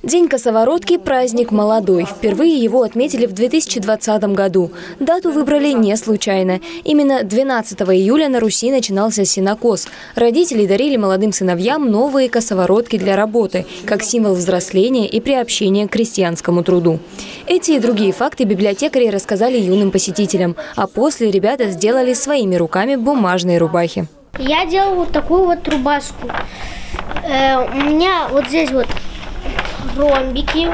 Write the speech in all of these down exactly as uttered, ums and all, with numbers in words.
День косоворотки – праздник молодой. Впервые его отметили в две тысячи двадцатом году. Дату выбрали не случайно. Именно двенадцатого июля на Руси начинался сенокос. Родители дарили молодым сыновьям новые косоворотки для работы, как символ взросления и приобщения к крестьянскому труду. Эти и другие факты библиотекари рассказали юным посетителям. А после ребята сделали своими руками бумажные рубахи. Я делал вот такую вот рубашку. Э, у меня вот здесь вот ромбики,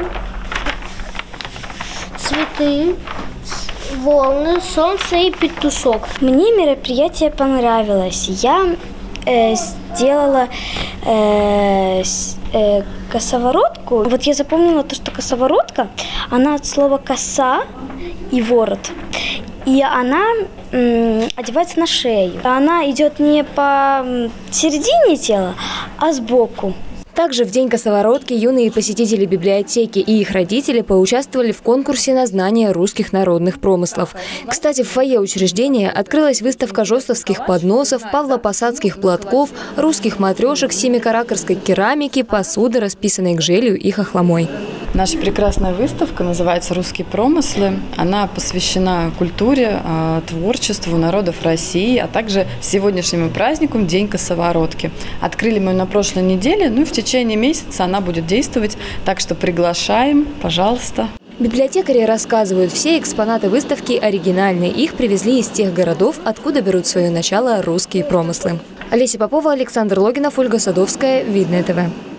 цветы, волны, солнце и петушок. Мне мероприятие понравилось. Я э, сделала э, э, косоворотку. Вот я запомнила то, что косоворотка, она от слова коса и ворот. И она м, одевается на шею. Она идет не по середине тела, а сбоку. Также в день косоворотки юные посетители библиотеки и их родители поучаствовали в конкурсе на знание русских народных промыслов. Кстати, в фойе учреждения открылась выставка жостовских подносов, павлопосадских платков, русских матрешек, семикаракорской керамики, посуды, расписанной гжелью и хохломой. Наша прекрасная выставка называется «Русские промыслы». Она посвящена культуре, творчеству народов России, а также сегодняшнему празднику – День косоворотки. Открыли мы ее на прошлой неделе, ну и в течение месяца она будет действовать, так что приглашаем, пожалуйста. Библиотекари рассказывают, все экспонаты выставки оригинальные. Их привезли из тех городов, откуда берут свое начало русские промыслы. Олеся Попова, Александр Логинов, Ольга Садовская, Видное ТВ.